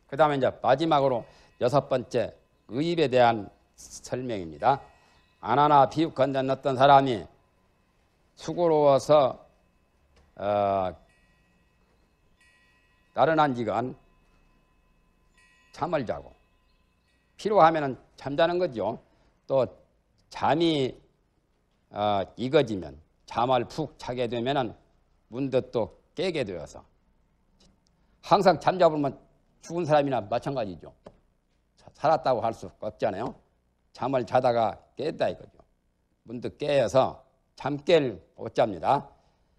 그 다음에 이제 마지막으로 6번째 의입에 대한 설명입니다. 안하나 비읍 건전 어떤 사람이 수고로워서 나른한 지간 잠을 자고 피로하면 잠자는 거죠. 또 잠이 익어지면 잠을 푹 자게 되면 문득 또 깨게 되어서 항상 잠자보면 죽은 사람이나 마찬가지죠. 살았다고 할 수 없잖아요. 잠을 자다가 깼다 이거죠. 문득 깨어서 잠깰 오자입니다.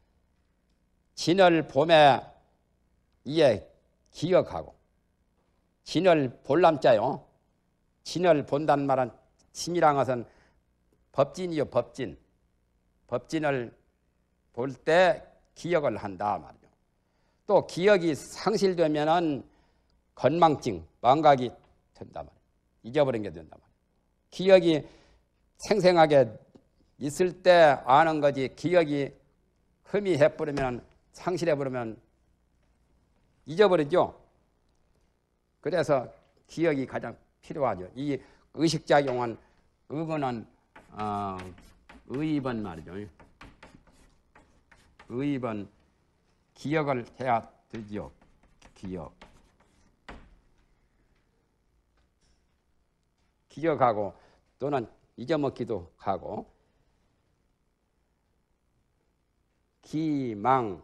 진을 봄에 이에 기억하고 진을 볼람자요. 진을 본다는 말은 진이란 것은 법진이요. 법진. 법진을 볼 때 기억을 한다 말이죠. 또 기억이 상실되면은 건망증, 망각이 된다 말이에요. 잊어버린 게 된다 말이에요. 기억이 생생하게 있을 때 아는 거지 기억이 흐미해버리면 상실해버리면 잊어버리죠. 그래서 기억이 가장 필요하죠. 이 의식작용은 의거는 의입은 말이죠. 의입은 기억을 해야 되죠. 기억하고 또는 잊어먹기도 하고 기망,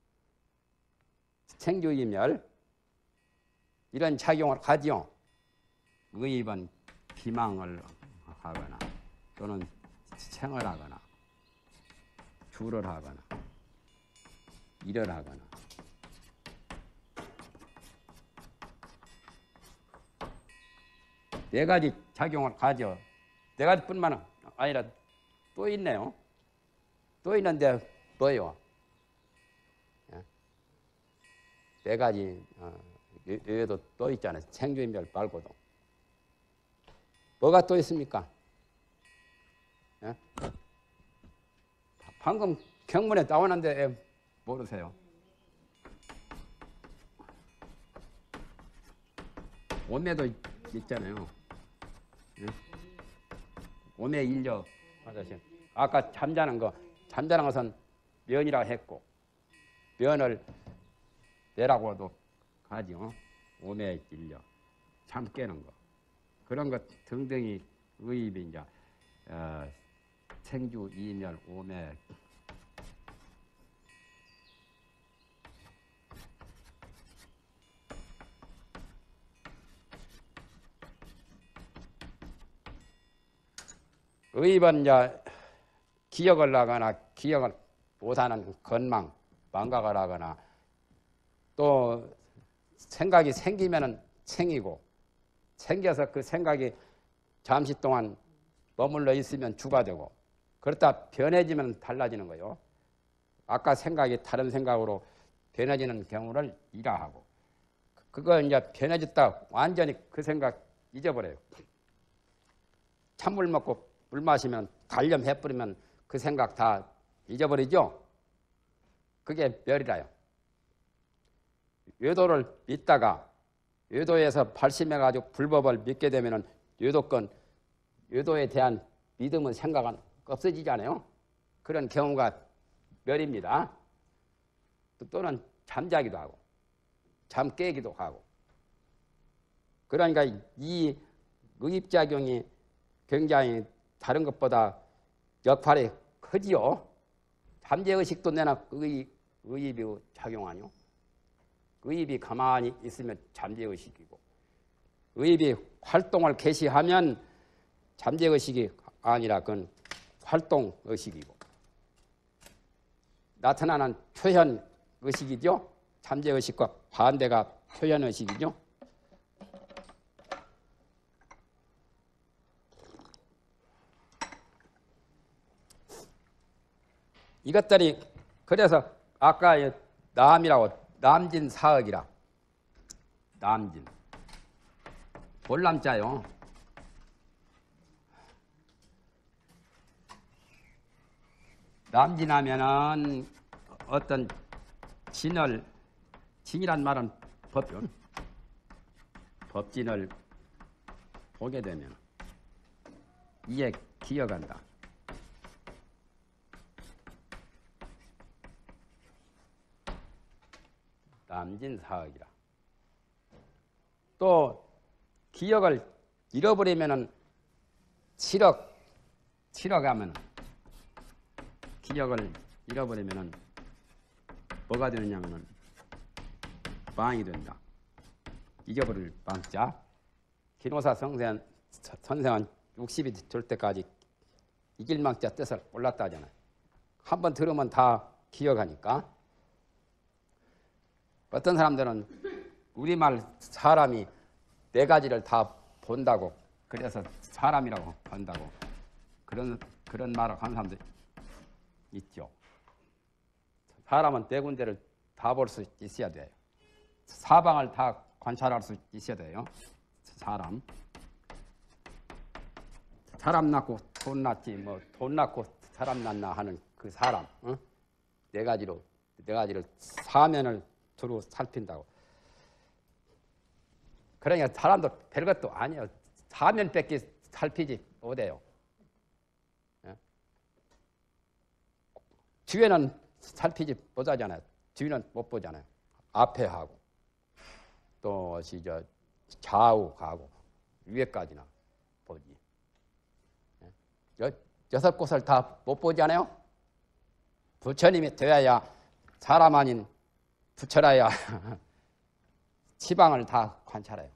생주이멸 이런 작용을 하지요. 의입은 기망을 하거나 또는 생을 하거나 주를 하거나 일을 하거나 네 가지 작용을 가져. 네 가지뿐만 아니라 또 있네요. 또 있는데 뭐요? 네 가지 외에도 또 있잖아요. 생주인멸 말고도. 뭐가 또 있습니까? 방금 경문에 나오는데 모르세요? 오매도 있잖아요. 오매 인력 아저씨. 아까 잠자는 것은 면이라고 했고 면을 내라고도 하죠. 오매 인력 잠 깨는 거 그런 것 등등이 의입이 이제 생주 이멸 오매 의입은 이제 기억을 하거나 기억을 못하는 건망, 망각을 하거나 또 생각이 생기면은 생이고 생겨서 그 생각이 잠시 동안 머물러 있으면 주가 되고 그렇다 변해지면 달라지는 거예요. 아까 생각이 다른 생각으로 변해지는 경우를 일화하고 그거 이제 변해졌다 완전히 그 생각 잊어버려요. 찬물 먹고 물 마시면 단념해버리면 그 생각 다 잊어버리죠. 그게 멸이라요. 외도를 믿다가 외도에서 발심해가지고 불법을 믿게 되면 외도에 대한 믿음은 생각은 없어지잖아요. 그런 경우가 멸입니다. 또는 잠자기도 하고 잠 깨기도 하고 그러니까 이 의입작용이 굉장히 다른 것보다 역할이 크지요. 잠재의식도 내나 의입이 작용하뇨. 의입이 가만히 있으면 잠재의식이고 의입이 활동을 개시하면 잠재의식이 아니라 그건 활동의식이고 나타나는 표현의식이죠. 잠재의식과 반대가 표현의식이죠. 이것들이 그래서 아까 남이라고 남진사억이라 남진 볼남자요. 남진하면은 어떤 진이란 말은 법변 법진을 보게 되면 이에 기여간다. 남진사학이라. 또 기억을 잃어버리면은 7억 하면 기억을 잃어버리면은 뭐가 되느냐면은 망이 된다. 잊어버릴 망자. 기노사 선생은 60이 될 때까지 이길 망자 뜻을 몰랐다 하잖아요. 한번 들으면 다 기억하니까. 어떤 사람들은 우리말 사람이 네 가지를 다 본다고, 그래서 사람이라고 한다고 그런 말을 하는 사람들 있죠. 사람은 네 군데를 다 볼 수 있어야 돼요. 사방을 다 관찰할 수 있어야 돼요. 사람 낳고 돈 낳지, 뭐 돈 낳고 사람 낳나 하는 그 사람, 네 가지를 사면을 두루 살핀다고. 그러니까 사람도 별것도 아니에요. 사면밖에 살피지 못해요. 뒤에는 살피지 못하잖아요. 뒤는 못 보잖아요. 앞에 하고 또 좌우 가고 위에까지나 보지. 6곳을 다 못 보지 않아요? 부처님이 되어야 사람 아닌 부처라야 지방을 다 관찰해요.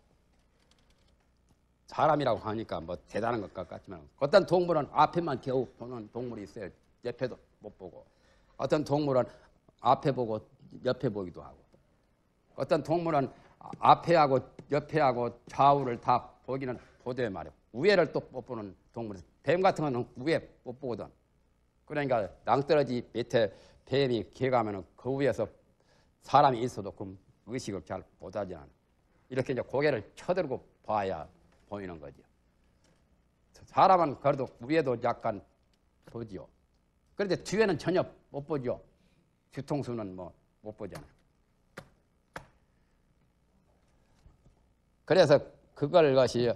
사람이라고 하니까 뭐 대단한 것 같지만 어떤 동물은 앞에만 겨우 보는 동물이 있어요. 옆에도 못 보고. 어떤 동물은 앞에 보고 옆에 보기도 하고. 어떤 동물은 앞에 하고 옆에 하고 좌우를 다 보기는 보되 말이에요. 위에를 또 못 보는 동물이. 뱀 같은 거는 위에 못 보거든. 그러니까 낭떠러지 밑에 뱀이 기어가면 그 위에서 사람이 있어도 그 의식을 잘 못하지 않아요. 이렇게 이제 고개를 쳐들고 봐야 보이는 거죠. 사람은 그래도 위에도 약간 보지요. 그런데 뒤에는 전혀 못 보죠. 뒤통수는 뭐 못 보잖아요. 그래서 그것이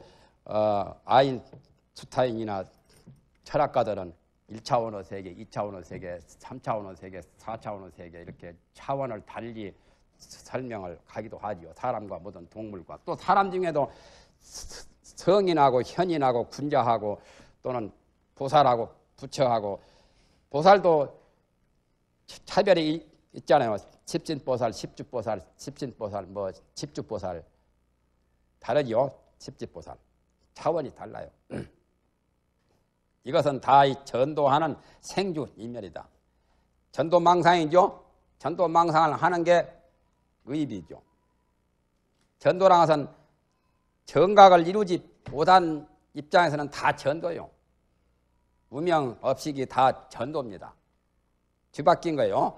아인슈타인이나 철학가들은 1차원의 세계, 2차원의 세계, 3차원의 세계, 4차원의 세계 이렇게 차원을 달리 설명을 하기도 하지요. 사람과 모든 동물과. 또 사람 중에도 성인하고 현인하고 군자하고 또는 보살하고 부처하고. 보살도 차별이 있잖아요. 십진보살, 십주보살, 십진보살, 뭐 십주보살 다르지요. 십지보살 차원이 달라요. 이것은 다 전도하는 생주인멸이다. 전도망상이죠. 전도망상을 하는 게 의비죠. 전도라는 것은 정각을 이루지 못한 입장에서는 다 전도요. 무명, 업식이 다 전도입니다. 뒤바뀐 거예요.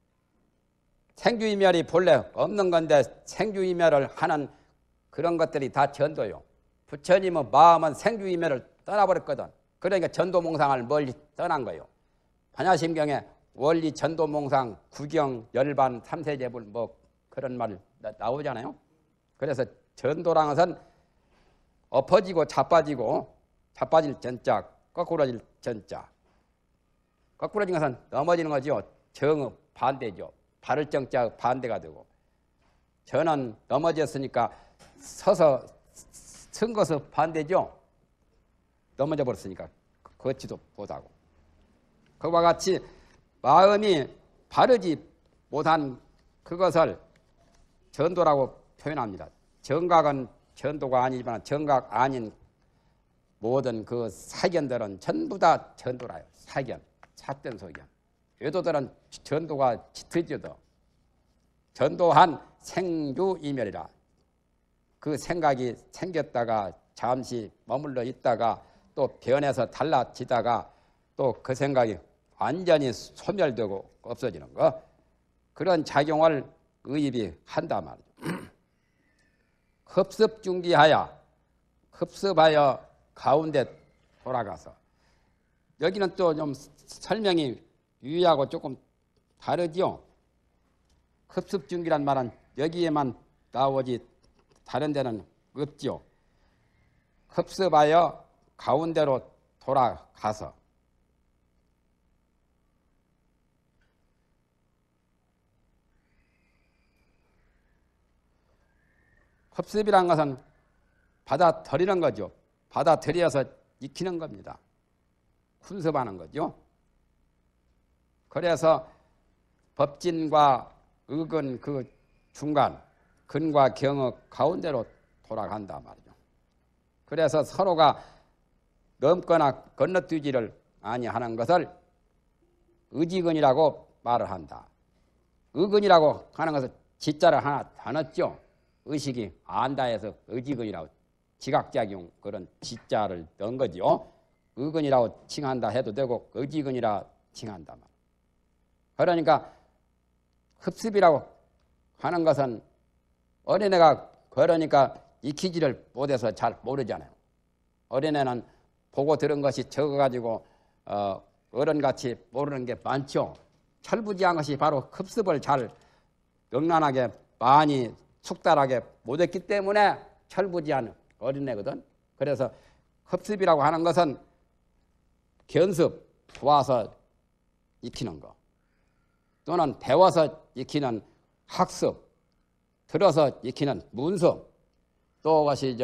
생주이멸이 본래 없는 건데 생주이멸을 하는 그런 것들이 다 전도요. 부처님은 마음은 생주이멸을 떠나버렸거든. 그러니까 전도몽상을 멀리 떠난 거예요. 반야심경에 원리 전도몽상, 구경, 열반, 삼세제불 뭐 그런 말 나오잖아요. 그래서 전도라는 것은 엎어지고 자빠질 전자, 거꾸로질 전자. 거꾸로진 것은 넘어지는 거죠. 정의 반대죠. 바를 정자 반대가 되고. 저는 넘어졌으니까 서서 선 것은 반대죠. 넘어져 버렸으니까 걷지도 못하고. 그와 같이 마음이 바르지 못한 그것을 전도라고 표현합니다. 정각은 전도가 아니지만 정각 아닌 모든 그 사견들은 전부 다 전도라요. 사견, 삿된 소견. 외도들은 전도가 짙어져도 전도한 생주이멸이라. 그 생각이 생겼다가 잠시 머물러 있다가 또 변해서 달라지다가 또 그 생각이 완전히 소멸되고 없어지는 거. 그런 작용을 의입이 한단 말이죠. 흡습중기하여 흡습하여 가운데 돌아가서. 여기는 또 좀 설명이 유의하고 조금 다르죠. 흡습중기란 말은 여기에만 나오지 다른 데는 없지요. 흡습하여 가운데로 돌아가서 흡습이란 것은 받아들이는 거죠. 받아들여서 익히는 겁니다. 훈습하는 거죠. 그래서 법진과 의근 그 중간, 근과 경의 가운데로 돌아간다 말이죠. 그래서 서로가 넘거나 건너뛰지를 아니하는 것을 의지근이라고 말을 한다. 의근이라고 하는 것은 지자를 하나 다 넣었죠. 의식이 안다 해서 의지근이라고 지각작용 그런 지자를 넣은 거죠. 의근이라고 칭한다 해도 되고 의지근이라 칭한다 말. 그러니까 흡습이라고 하는 것은 어린애가 그러니까 익히지를 못해서 잘 모르잖아요. 어린애는 보고 들은 것이 적어가지고 어른같이 모르는 게 많죠. 철부지한 것이 바로 흡습을 잘 명란하게 많이 숙달하게 못했기 때문에 철부지한 어린애거든. 그래서 흡습이라고 하는 것은 견습, 보아서 익히는 거 또는 배워서 익히는 학습, 들어서 익히는 문서 또 그것이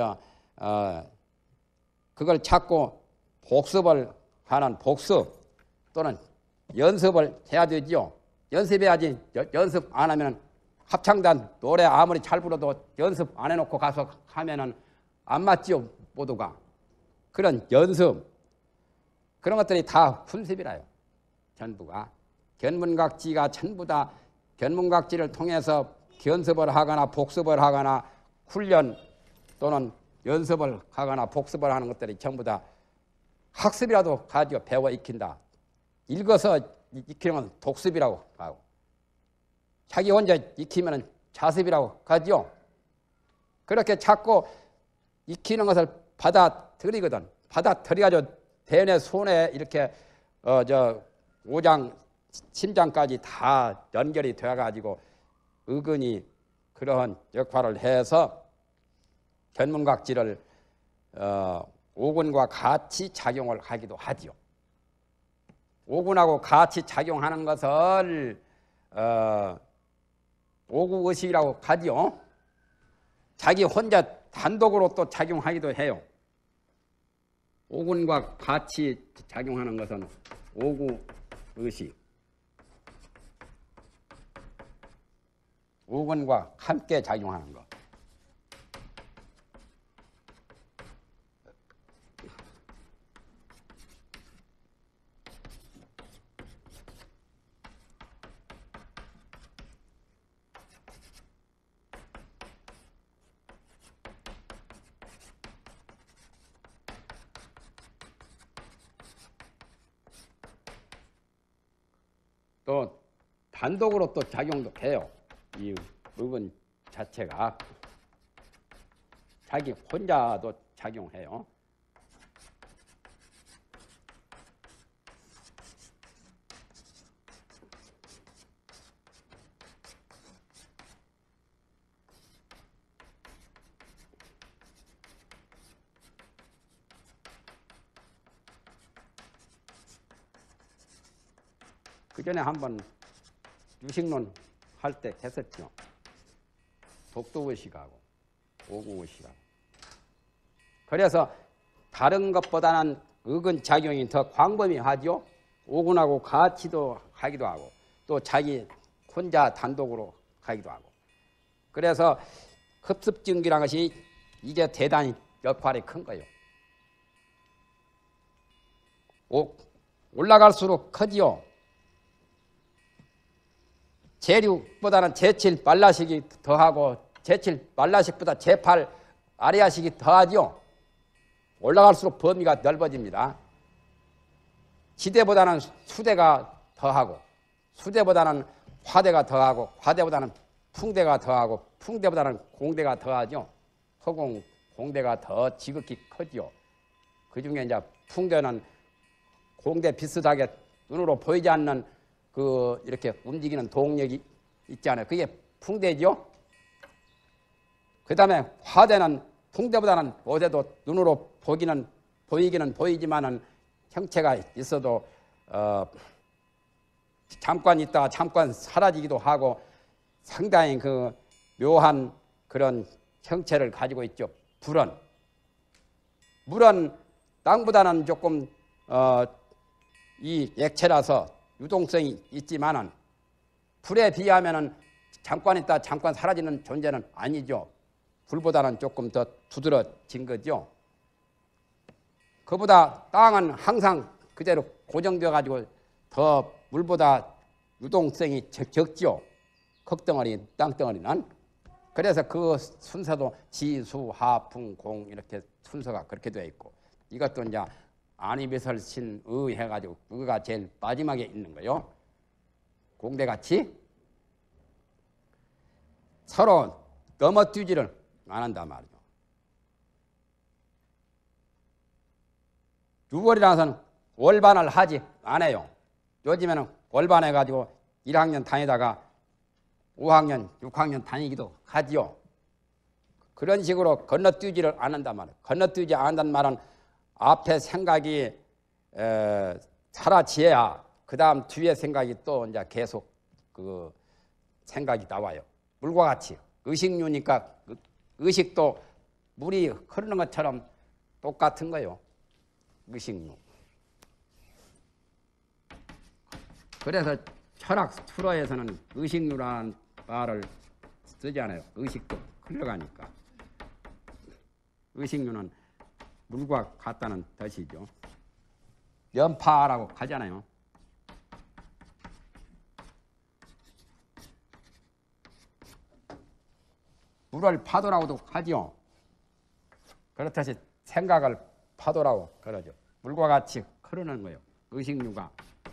그걸 찾고 복습을 하는 복습 또는 연습을 해야 되죠. 연습해야지. 연습 안 하면 합창단 노래 아무리 잘 불러도 연습 안 해놓고 가서 하면은 안 맞지요, 모두가. 그런 연습 그런 것들이 다 훈습이라요. 전부가 견문각지가 전부 다 견문각지를 통해서 견습을 하거나 복습을 하거나 훈련 또는 연습을 하거나 복습을 하는 것들이 전부 다 학습이라도 가지고 배워 익힌다. 읽어서 익히는 건 독습이라고 하고 자기 혼자 익히면 자습이라고 하죠. 그렇게 자꾸 익히는 것을 받아들이거든. 받아들여가지고 대뇌 손에 이렇게 오장 심장까지 다 연결이 되어가지고 의근이 그러한 역할을 해서 견문각지를 오근과 같이 작용을 하기도 하지요. 오근하고 같이 작용하는 것을 오구의식이라고 하지요. 자기 혼자 단독으로 또 작용하기도 해요. 오근과 같이 작용하는 것은 오구의식. 오근과 함께 작용하는 것. 또 단독으로 또 작용도 해요. 이 의근 자체가 자기 혼자도 작용해요. 그 전에 한번 유식론 할 때 했었죠. 독도의식하고 오구의식하고. 그래서 다른 것보다는 의근작용이 더 광범위하죠. 오근하고 같이도 하기도 하고 또 자기 혼자 단독으로 하기도 하고. 그래서 흡습증기라는 것이 이게 대단히 역할이 큰 거예요. 올라갈수록 커지요. 제6보다는 제7 말라식이 더하고 제7 말라식보다 제8 아리아식이 더하죠. 올라갈수록 범위가 넓어집니다. 지대보다는 수대가 더하고 수대보다는 화대가 더하고 화대보다는 풍대가 더하고 풍대보다는 공대가 더하죠. 허공, 공대가 더 지극히 커지요. 그중에 이제 풍대는 공대 비슷하게 눈으로 보이지 않는 이렇게 움직이는 동력이 있잖아요. 그게 풍대죠. 그 다음에 화대는 풍대보다는 옷에도 눈으로 보이기는 보이지만은 형체가 있어도 잠깐 있다가 잠깐 사라지기도 하고 상당히 그 묘한 그런 형체를 가지고 있죠. 물은 땅보다는 조금 이 액체라서 유동성이 있지만은 불에 비하면은 잠깐 있다 잠깐 사라지는 존재는 아니죠. 불보다는 조금 더 두드러진 거죠. 그보다 땅은 항상 그대로 고정되어 가지고 더 물보다 유동성이 적죠. 흙덩어리, 땅덩어리는. 그래서 그 순서도 지수, 하풍, 공 이렇게 순서가 그렇게 되어 있고 이것도 이제 안이비설신의 해가지고 그거가 제일 마지막에 있는 거요. 공대같이 서로 넘어뛰지를 안 한단 말이죠. 유월이라서는 월반을 하지 않아요. 요즘에는 월반해가지고 1학년 다니다가 5학년, 6학년 다니기도 하지요. 그런 식으로 건너뛰지를 않는단 말이에요. 건너뛰지 않는다는 말은 앞에 생각이 사라지어야 그 다음 뒤에 생각이 또 이제 계속 그 생각이 나와요. 물과 같이 의식류니까 의식도 물이 흐르는 것처럼 똑같은 거예요. 의식류. 그래서 철학 수로에서는 의식류라는 말을 쓰지 않아요. 의식도 흘러가니까. 의식류는 물과 같다는 뜻이죠. 연파라고 하잖아요. 물을 파도라고도 하죠. 그렇듯이 생각을 파도라고 그러죠. 물과 같이 흐르는 거예요. 의식류가.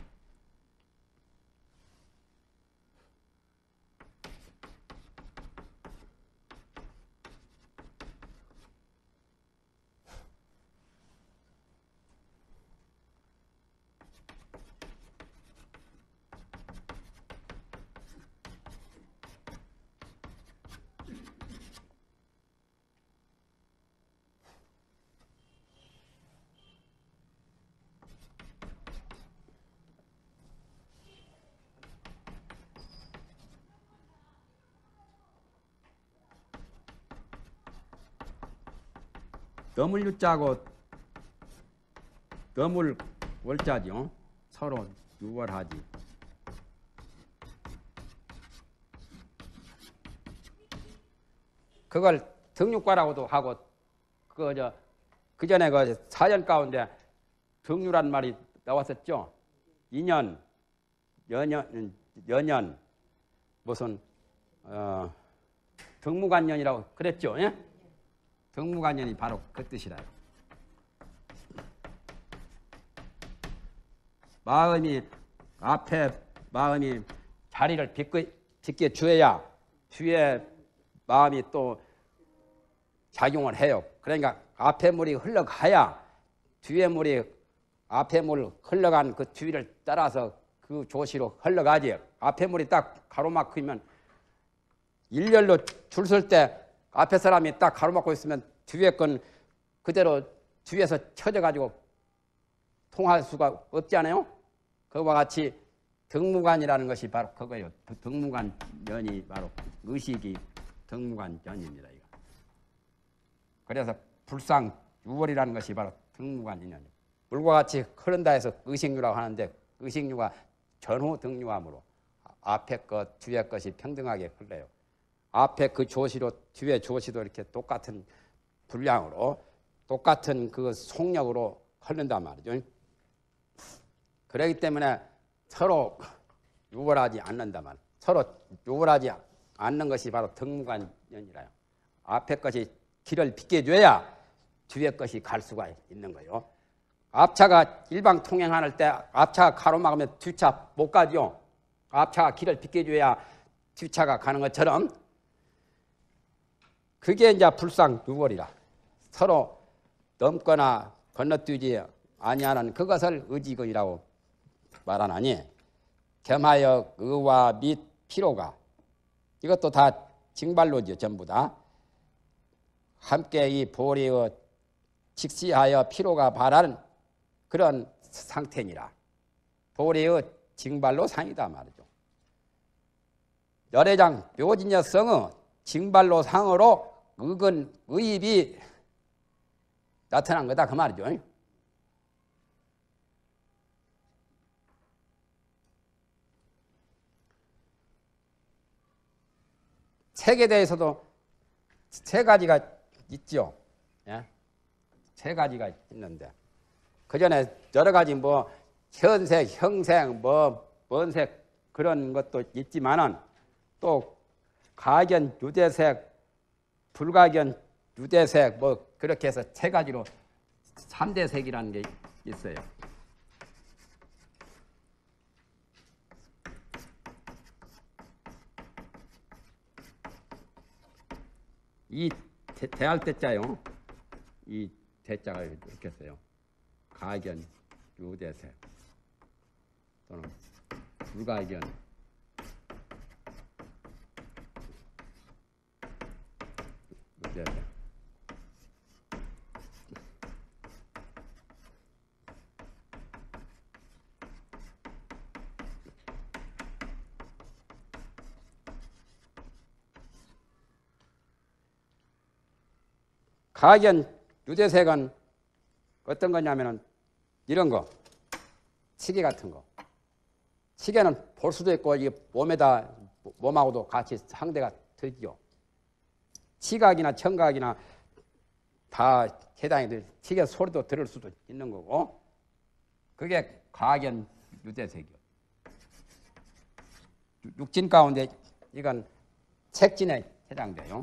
너물 유자고 너물 월자죠. 서로 유월하지. 그걸 등육과라고도 하고 그 전에 그 사전 가운데 등유란 말이 나왔었죠. 인연, 연연 무슨 등무관연이라고 그랬죠. 예? 등무관연이 바로 그 뜻이라요. 앞에 마음이 자리를 비켜 주어야 뒤에 마음이 또 작용을 해요. 그러니까 앞에 물이 흘러가야 뒤에 물이 앞에 물 흘러간 그 뒤를 따라서 그 조시로 흘러가지. 앞에 물이 딱 가로막히면 일렬로 줄 설 때 앞에 사람이 딱 가로막고 있으면 뒤에 건 그대로 뒤에서 쳐져가지고 통할 수가 없지 않아요? 그와 같이 등무관이라는 것이 바로 그거예요. 등무관연이 바로 의식이 등무관연입니다. 이거. 그래서 불상유월이라는 것이 바로 등무관연이에요. 물과 같이 흐른다 해서 의식류라고 하는데 의식류가 전후 등류함으로 앞에 것 뒤에 것이 평등하게 흘러요. 앞에 그 조시로 뒤에 조시도 이렇게 똑같은 분량으로 똑같은 그 속력으로 흐른단 말이죠. 그렇기 때문에 서로 유월하지 않는단 말이에요. 서로 유월하지 않는 것이 바로 등무관연이라요. 앞에 것이 길을 비켜줘야 뒤에 것이 갈 수가 있는 거예요. 앞차가 일방 통행할 때 앞차가 가로막으면 뒷차 못 가죠. 앞차가 길을 비켜줘야 뒷차가 가는 것처럼 그게 이제 불상유월이라. 서로 넘거나 건너뛰지 아니하는 그것을 의지근이라고 말하나니 겸하여 의와 및 피로가 이것도 다 징발로죠. 전부 다 함께 이 보리의 직시하여 피로가 발하는 그런 상태니라. 보리의 징발로 상이다 말이죠. 열애장 묘진여성의 징발로 상으로 의근 의입이 나타난 거다 그 말이죠. 색에 대해서도 세 가지가 있죠. 예? 세 가지가 있는데 그 전에 여러 가지 뭐 현색, 형색, 뭐 먼색 그런 것도 있지만은 또 가견, 유대색, 불가견, 유대색 뭐 그렇게 해서 세 가지로 3대 색이라는 게 있어요. 이 대할 때자요. 이 대자가 이렇게 써요. 가견, 유대색 또는 불가견, 유대색. 가견, 유대색은 어떤 거냐면은 이런 거, 치개 같은 거. 치개는 볼 수도 있고 이게 몸하고도 같이 상대가 되죠. 치각이나 청각이나 다 해당이 돼. 치개 소리도 들을 수도 있는 거고. 그게 가견, 유대색이요. 육진 가운데 이건 색진에 해당돼요.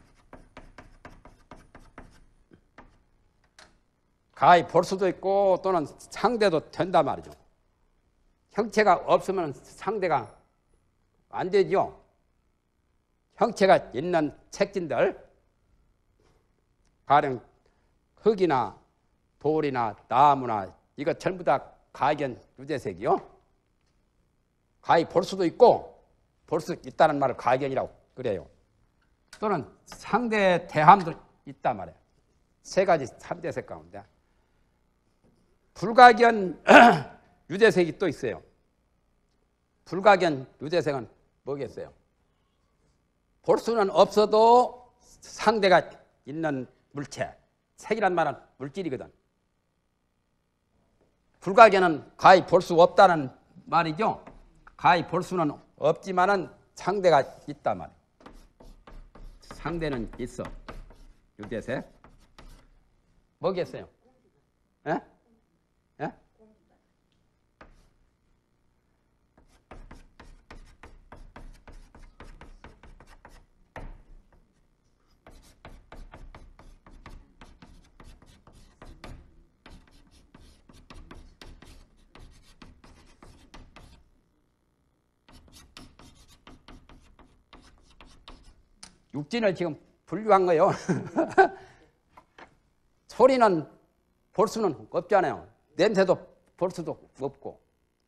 가히 볼 수도 있고 또는 상대도 된단 말이죠. 형체가 없으면 상대가 안 되죠. 형체가 있는 색진들, 가령 흙이나 돌이나 나무나 이거 전부 다 가견 유대색이요. 가히 볼 수도 있고 볼 수 있다는 말을 가견이라고 그래요. 또는 상대 대함도 있단 말이에요. 세 가지 3대색 가운데. 불가견 유대색이 또 있어요. 불가견 유대색은 뭐겠어요? 볼 수는 없어도 상대가 있는 물체. 색이란 말은 물질이거든. 불가견은 가히 볼 수 없다는 말이죠. 가히 볼 수는 없지만은 상대가 있단 말이에요. 상대는 있어. 유대색. 뭐겠어요? 예? 예? 육진을 지금 분류한 거예요. 소리는 볼 수는 없잖아요. 냄새도 볼 수도 없고.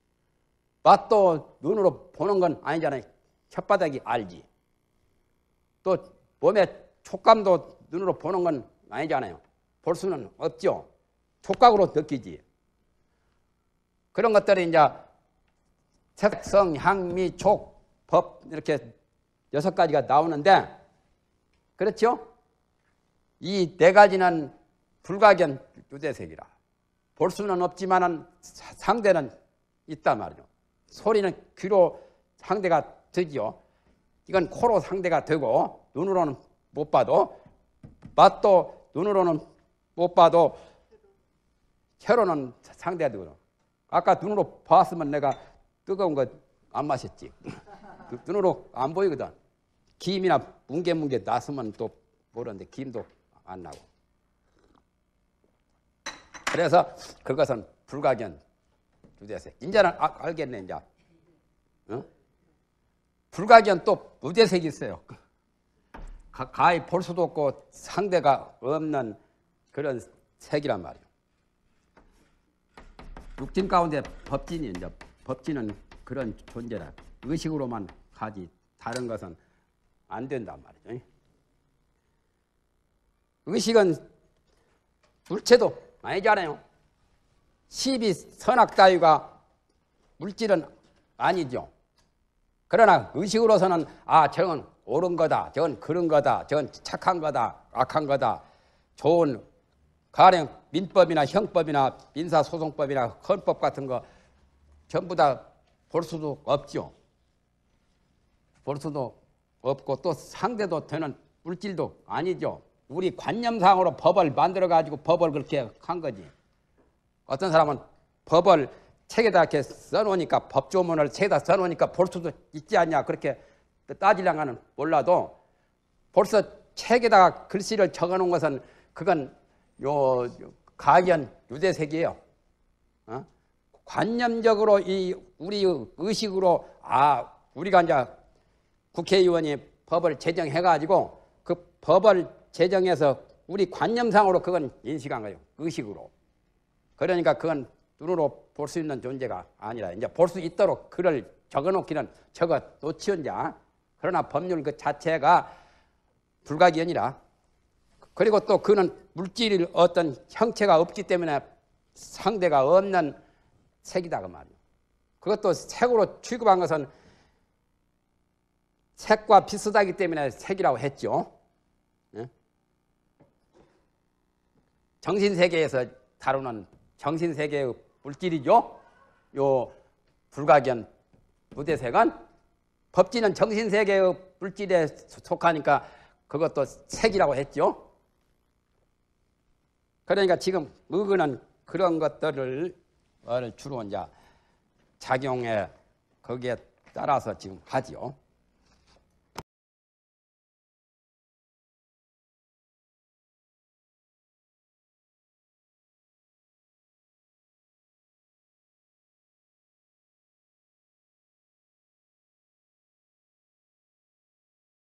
맛도 눈으로 보는 건 아니잖아요. 혓바닥이 알지. 또 몸의 촉감도 눈으로 보는 건 아니잖아요. 볼 수는 없죠. 촉각으로 느끼지. 그런 것들이 이제 색성, 향, 미, 촉, 법 이렇게 6가지가 나오는데 그렇죠? 이 4가지는 불가견 유대색이라. 볼 수는 없지만은 상대는 있단 말이죠. 소리는 귀로 상대가 되죠. 이건 코로 상대가 되고 눈으로는 못 봐도 맛도 눈으로는 못 봐도 혀로는 상대가 되거든. 아까 눈으로 봤으면 내가 뜨거운 거 안 마셨지. 눈으로 안 보이거든. 김이나 뭉게뭉게 났으면 또 모르는데 김도 안 나고. 그래서 그것은 불가견 유대색. 이제는 알겠네 이제. 어? 불가견 또 무대색이 있어요. 가히 볼 수도 없고 상대가 없는 그런 색이란 말이에요. 육진 가운데 법진이 이제 법진은 그런 존재라. 의식으로만 가지 다른 것은 안 된단 말이죠. 의식은 물체도 아니잖아요. 시비 선악 따위가 물질은 아니죠. 그러나 의식으로서는 아, 저건 옳은 거다, 저건 그런 거다, 저건 착한 거다, 악한 거다, 좋은 가령 민법이나 형법이나 민사소송법이나 헌법 같은 거 전부 다 볼 수도 없죠. 볼 수도 없고 또 상대도 되는 물질도 아니죠. 우리 관념상으로 법을 만들어가지고 법을 그렇게 한 거지. 어떤 사람은 법을 책에다 이렇게 써놓으니까 법조문을 책에다 써놓으니까 볼 수도 있지 않냐 그렇게 따지려면 몰라도 벌써 책에다가 글씨를 적어놓은 것은 그건 요 가견 유대색이에요. 관념적으로 이 우리 의식으로 아 우리가 이제 국회의원이 법을 제정해가지고 그 법을 제정해서 우리 관념상으로 그건 인식한 거예요. 의식으로. 그러니까 그건 눈으로 볼 수 있는 존재가 아니라 이제 볼 수 있도록 글을 적어놓기는 적어 놓지언자 그러나 법률 그 자체가 불가기언이라. 그리고 또 그는 물질 어떤 형체가 없기 때문에 상대가 없는 색이다 그 말이에요. 그것도 색으로 취급한 것은 색과 비슷하기 때문에 색이라고 했죠. 정신세계에서 다루는 정신세계의 물질이죠. 요 불가견 무대색은 법지는 정신세계의 물질에 속하니까 그것도 색이라고 했죠. 그러니까 지금 의근은 그런 것들을 주로 이제 작용에 거기에 따라서 지금 하지요.